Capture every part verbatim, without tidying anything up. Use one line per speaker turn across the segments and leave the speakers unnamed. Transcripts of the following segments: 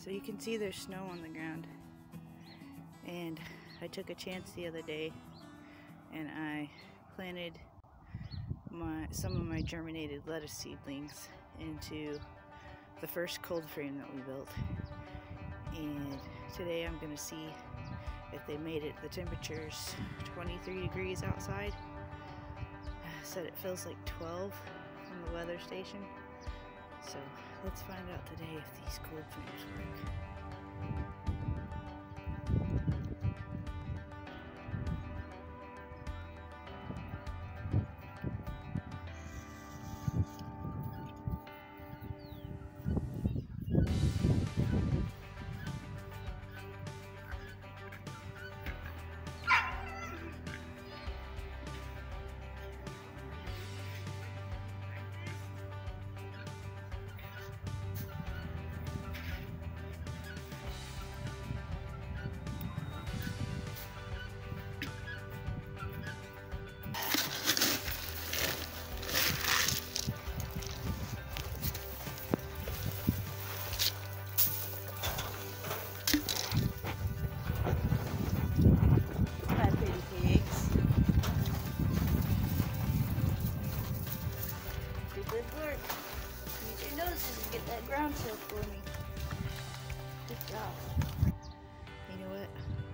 So you can see there's snow on the ground. And I took a chance the other day and I planted my some of my germinated lettuce seedlings into the first cold frame that we built. And today I'm going to see if they made it. The temperature's twenty-three degrees outside. I said it feels like twelve from the weather station. So let's find out today if these cold frames work. Get that ground soap for me. Good job. You know what?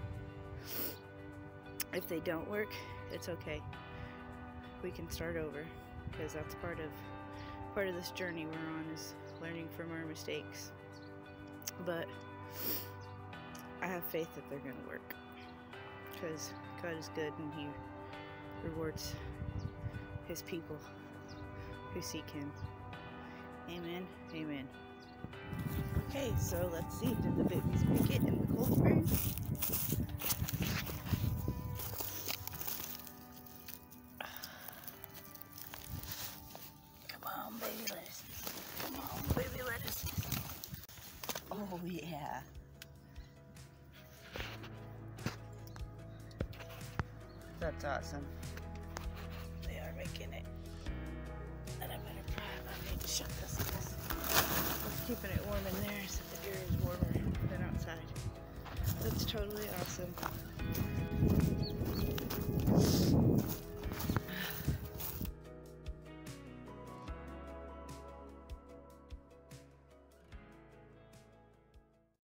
If they don't work, it's okay. We can start over, because that's part of part of this journey we're on, is learning from our mistakes. But I have faith that they're gonna work, because God is good and He rewards His people who seek Him. Amen. Amen. Okay, so let's see. Did the babies make it in the cold frame? Come on, baby lettuce. Come on, baby lettuce. Oh, yeah. That's awesome. They are making it. And I better probably I need to shut this. It's keeping it warm in there so the air is warmer than outside. That's totally awesome.